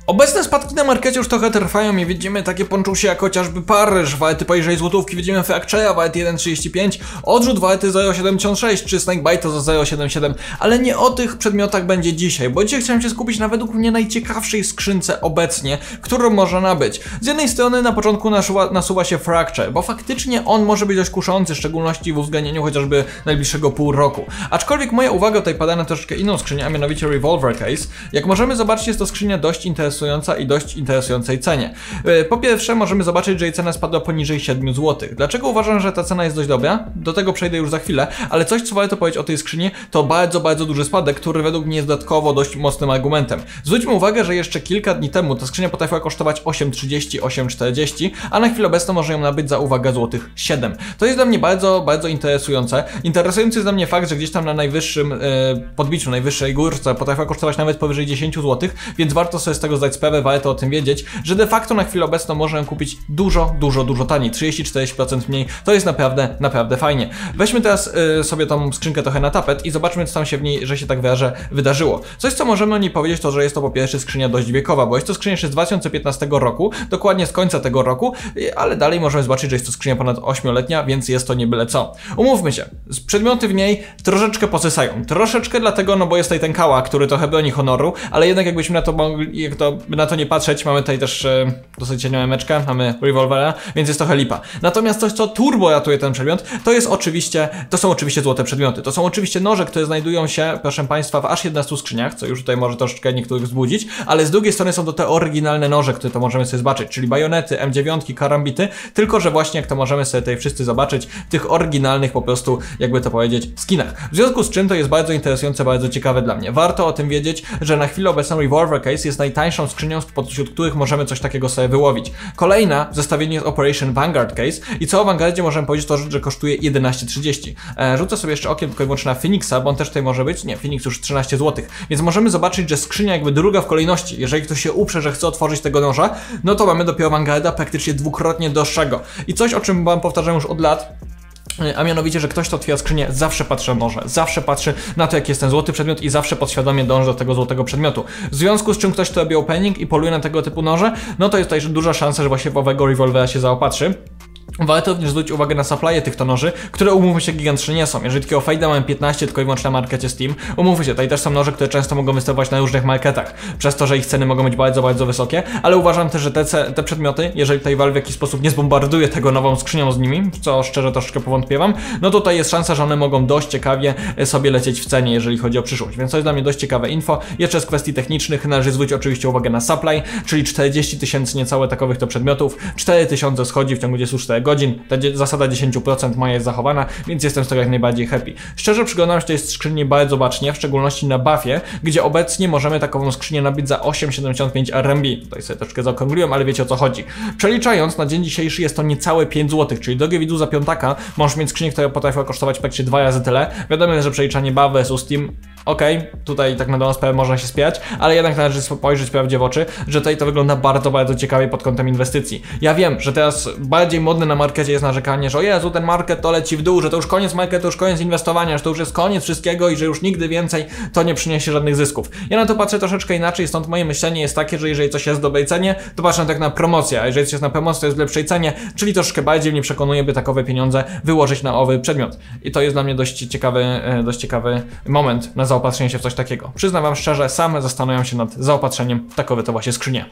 Obecne spadki na markecie już trochę trwają i widzimy takie ponczusie jak chociażby Paryż, walety poniżej złotówki, widzimy Fractrea, walety 1,35, odrzut walety 0,76 czy Snakebite za 0,77, ale nie o tych przedmiotach będzie dzisiaj, bo dzisiaj chciałem się skupić na według mnie najciekawszej skrzynce obecnie, którą można nabyć. Z jednej strony na początku nasuwa się Fracture, bo faktycznie on może być dość kuszący, w szczególności w uwzględnieniu chociażby najbliższego pół roku. Aczkolwiek moja uwaga tutaj pada na troszeczkę inną skrzynię, a mianowicie Revolver Case. Jak możemy zobaczyć, jest to skrzynia dość interesująca i dość interesującej cenie. Po pierwsze możemy zobaczyć, że jej cena spadła poniżej 7 zł. Dlaczego uważam, że ta cena jest dość dobra? Do tego przejdę już za chwilę, ale coś, co warto powiedzieć o tej skrzyni, to bardzo duży spadek, który według mnie jest dodatkowo dość mocnym argumentem. Zwróćmy uwagę, że jeszcze kilka dni temu ta skrzynia potrafiła kosztować 8,30, 8,40, a na chwilę obecną może ją nabyć za, uwaga, złotych 7. To jest dla mnie bardzo interesujące. Interesujący jest dla mnie fakt, że gdzieś tam na najwyższym podbiciu, najwyższej górce potrafiła kosztować nawet powyżej 10 zł, więc warto sobie z tego zdać sprawę, warto o tym wiedzieć, że de facto na chwilę obecną można ją kupić dużo taniej, 30-40% mniej, to jest naprawdę fajnie. Weźmy teraz sobie tą skrzynkę trochę na tapet i zobaczmy, co tam się w niej, że się tak wyrażę, wydarzyło. Coś, co możemy o niej powiedzieć, to że jest to po pierwsze skrzynia dość wiekowa, bo jest to skrzynia jeszcze z 2015 roku, dokładnie z końca tego roku, ale dalej możemy zobaczyć, że jest to skrzynia ponad 8-letnia, więc jest to nie byle co. Umówmy się, przedmioty w niej troszeczkę posysają, troszeczkę dlatego, no bo jest tutaj ten kała, który trochę broni honoru, ale jednak jakbyśmy na to mogli, na to nie patrzeć, mamy tutaj też dosyć cienią emeczkę, mamy Revolvera, więc jest trochę lipa. Natomiast coś, co turbo ratuje ten przedmiot, to są oczywiście złote przedmioty. To są oczywiście noże, które znajdują się, proszę Państwa, w aż 11 skrzyniach, co już tutaj może troszeczkę niektórych wzbudzić, ale z drugiej strony są to te oryginalne noże, które to możemy sobie zobaczyć, czyli bajonety, M9, karambity, tylko że właśnie jak to możemy sobie tutaj wszyscy zobaczyć, w tych oryginalnych po prostu, jakby to powiedzieć, skinach. W związku z czym to jest bardzo interesujące, bardzo ciekawe dla mnie. Warto o tym wiedzieć, że na chwilę obecną Revolver Case jest najtańszą skrzynią, spośród których możemy coś takiego sobie wyłowić. Kolejna w zestawieniu jest Operation Vanguard Case i co o Vanguardzie możemy powiedzieć, to że kosztuje 11,30. Rzucę sobie jeszcze okiem tylko i wyłącznie na Phoenixa, bo on też tutaj może być, nie, Phoenix już 13 zł, więc możemy zobaczyć, że skrzynia jakby druga w kolejności. Jeżeli ktoś się uprze, że chce otworzyć tego noża, no to mamy dopiero Vanguarda praktycznie dwukrotnie droższego. I coś, o czym wam powtarzam już od lat, a mianowicie, że ktoś, kto otwiera skrzynię, zawsze patrzy na noże, zawsze patrzy na to, jaki jest ten złoty przedmiot i zawsze podświadomie dąży do tego złotego przedmiotu. W związku z czym ktoś, kto robi opening i poluje na tego typu noże, no to jest tutaj duża szansa, że właśnie w owego Revolvera się zaopatrzy. Warto również zwrócić uwagę na supply'e tych to noży, które umówmy się gigantyczne nie są. Jeżeli takiego Fade'a mamy 15 tylko i wyłącznie na markecie Steam, umówmy się, tutaj też są noże, które często mogą występować na różnych marketach, przez to, że ich ceny mogą być bardzo wysokie, ale uważam też, że te przedmioty, jeżeli tutaj Valve w jakiś sposób nie zbombarduje tego nową skrzynią z nimi, co szczerze troszeczkę powątpiewam, no to tutaj jest szansa, że one mogą dość ciekawie sobie lecieć w cenie, jeżeli chodzi o przyszłość, więc to jest dla mnie dość ciekawe info. Jeszcze z kwestii technicznych należy zwrócić oczywiście uwagę na supply, czyli 40 000 niecałe takowych to przedmiotów, 4000 schodzi w ciągu 24 godzin, ta zasada 10% moja jest zachowana, więc jestem z tego jak najbardziej happy. Szczerze przyglądam się tej skrzyni bardzo bacznie, w szczególności na buffie, gdzie obecnie możemy takową skrzynię nabyć za 8,75 RMB. Tutaj sobie troszkę zaokrągliłem, ale wiecie o co chodzi. Przeliczając na dzień dzisiejszy jest to niecałe 5 zł, czyli drogie widzu za piątaka możesz mieć skrzynię, która potrafiła kosztować praktycznie 2 razy tyle. Wiadomo, że przeliczanie buff versus Steam, tutaj tak na dobrą sprawę można się spierać, ale jednak należy spojrzeć prawdzie w oczy, że tutaj to wygląda bardzo ciekawie pod kątem inwestycji. Ja wiem, że teraz bardziej modne na markecie jest narzekanie, że o Jezu, ten market to leci w dół, że to już koniec marketu, to już koniec inwestowania, że to już jest koniec wszystkiego i że już nigdy więcej to nie przyniesie żadnych zysków. Ja na to patrzę troszeczkę inaczej, stąd moje myślenie jest takie, że jeżeli coś jest w dobrej cenie, to patrzę na tak na promocję, a jeżeli coś jest na promocji, to jest w lepszej cenie, czyli troszeczkę bardziej mnie przekonuje, by takowe pieniądze wyłożyć na owy przedmiot. I to jest dla mnie dość ciekawy moment na zaopatrzenie się w coś takiego. Przyznam wam szczerze, sam zastanawiam się nad zaopatrzeniem w takowe to właśnie skrzynie.